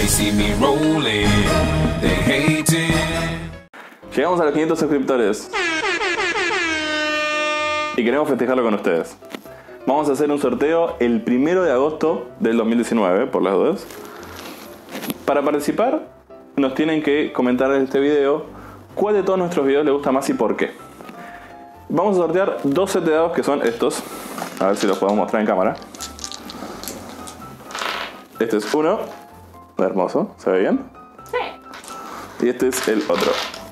see me rolling, they hating. Llegamos a los 500 suscriptores y queremos festejarlo con ustedes. Vamos a hacer un sorteo el 1 de agosto del 2019, por las dudas. Para participar, nos tienen que comentar en este video cuál de todos nuestros videos les gusta más y por qué. Vamos a sortear dos sets de dados que son estos. A ver si los podemos mostrar en cámara. Este es uno. Hermoso, ¿se ve bien? Sí. Y este es el otro.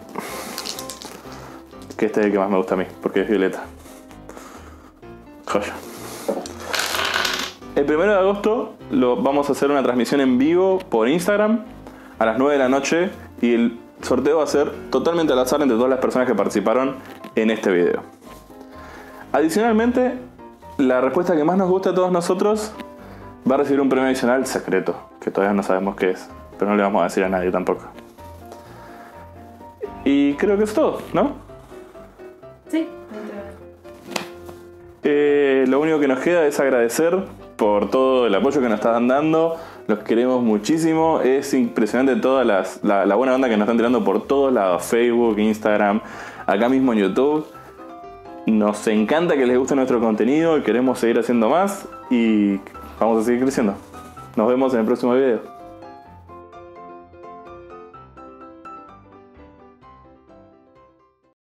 Que este es el que más me gusta a mí, porque es violeta. Joya. El 1 de agosto vamos a hacer una transmisión en vivo por Instagram a las 9 de la noche y el sorteo va a ser totalmente al azar entre todas las personas que participaron en este video. Adicionalmente, la respuesta que más nos gusta a todos nosotros va a recibir un premio adicional secreto, que todavía no sabemos qué es, pero no le vamos a decir a nadie tampoco. Y creo que es todo, ¿no? Sí. Lo único que nos queda es agradecer por todo el apoyo que nos están dando. Los queremos muchísimo. Es impresionante toda la buena onda que nos están tirando por todos lados. Facebook, Instagram, acá mismo en YouTube. Nos encanta que les guste nuestro contenido. Queremos seguir haciendo más y vamos a seguir creciendo. Nos vemos en el próximo video.